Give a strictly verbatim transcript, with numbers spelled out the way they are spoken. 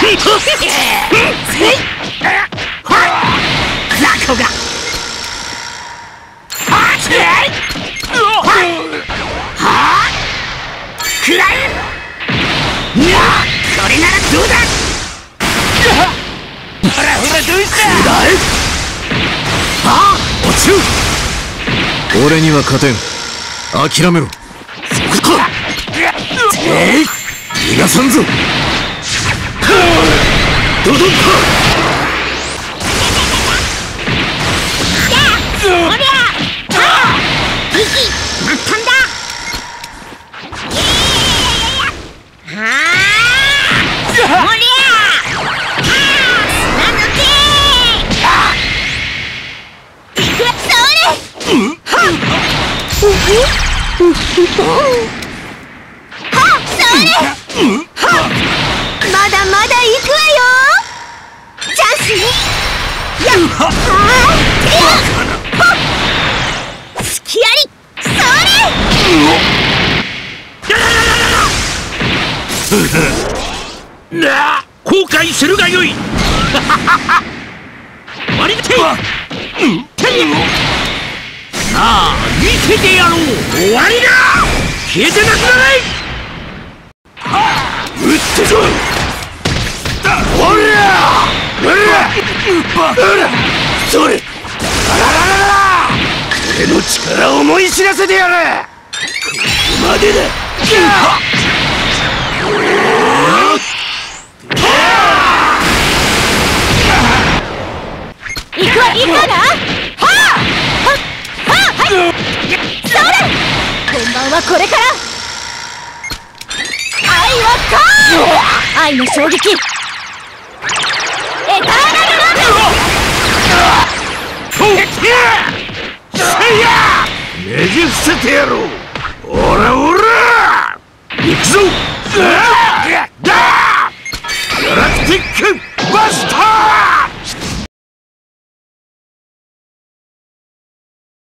雑魚が食らえ。これならどうだ。ほらほらどうした。食らえ。ああ落ちる。 俺には勝てん。諦めろ。 そうか。えい逃がさんぞ。ドドンパ。おりゃあ息まったんだ。はあおりゃなのけそれはっそれまだまだ行くわよ。チャンスにやっはあすきやりそれなあ後悔するがよい。割りてさあ見せてやろう。終わりだ。消えてなくなれ。撃ってこい。おりゃうらそれあらららら。俺の力を思い知らせてやる。ここまでだ。行くわ行くわな。はあはあはいそれ。本番はこれから。愛はか愛の衝撃エターナルラブ。ねじ伏せてやろう。おらおら行くぞ。ガラクティックバスター。